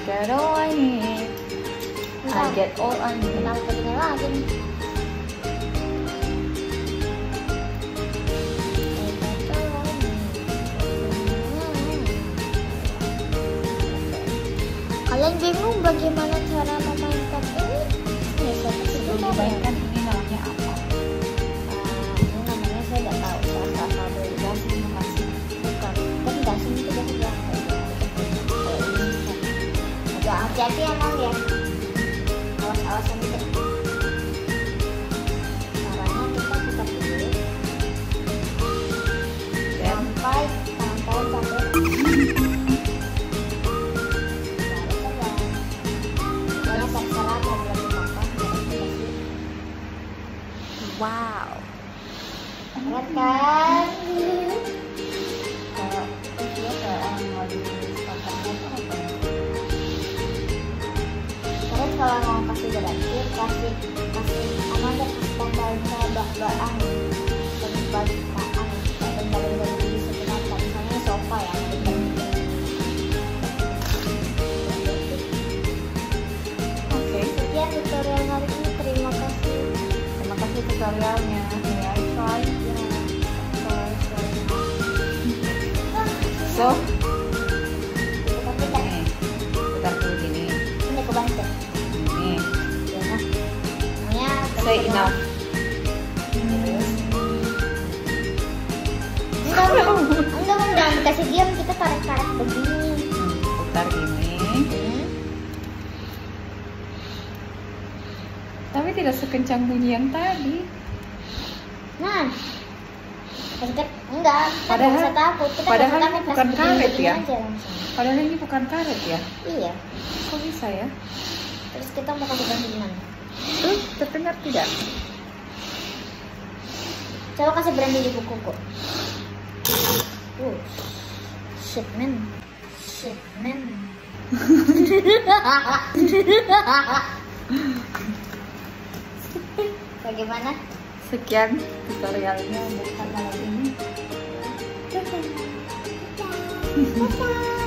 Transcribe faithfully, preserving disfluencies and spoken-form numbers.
get all I need. I get all I need. Kenapa begini lagi nih? Kalian bingung bagaimana cara memainkan ini? Ya, saya kasih Sebelum tahu ya. dimainkan ini namanya apa? Ah, ini namanya saya nggak tahu. Saya nggak tahu dari gasing makasih. Bukan, kan gasing itu biasa bilang kayak gitu. Kalau ini bukan. Agak hati-hati ya Mal ya. Awas-awas nanti. Caranya kita putar dulu. Sampai sampai sampai. Wow. Keren kan? Kalau dia kayak mau di kontennya apa? Terus kalau mau kasih garansi, kasih kasih apa deh, kasih tambahan bak-bakan, kasih bak-bakan, tambahan dari sekitar misalnya sofa ya. Oke. Sekian tutorial hari ini, terima kasih. Terima kasih tutorialnya. May I try? So, Tapi kan nih, putar dulu gini. ini kebantu. Ini. Ya kan? Namanya Say enough. Enggak, enggak, enggak, jangan dikasih diam, kita tarik-tarik begini. Hmm, putar gini. Hmm. Tapi tidak sekencang bunyi yang tadi. Nah, kita enggak, kita Padahal- nggak usah takut. Kita nggak padahal usah takut, ini bukan kasih karet begini ya? aja langsung. Padahal ini bukan karet ya. Iya. Kok bisa ya? Terus kita mau kasih ganti gimana? Terus terdengar tidak? Coba kasih berani di bukuku. Uh, shit man, shit man. Bagaimana? Sekian tutorialnya untuk malam ini. Dadah.